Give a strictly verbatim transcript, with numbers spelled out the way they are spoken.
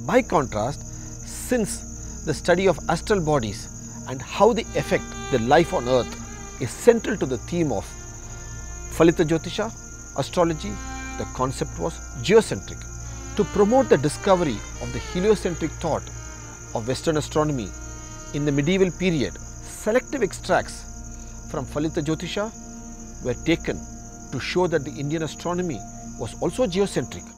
By contrast, since the study of astral bodies and how they affect the life on earth is central to the theme of Phalita Jyotisha, astrology, the concept was geocentric. To promote the discovery of the heliocentric thought of Western astronomy in the medieval period, selective extracts from Phalita Jyotisha were taken to show that the Indian astronomy was also geocentric.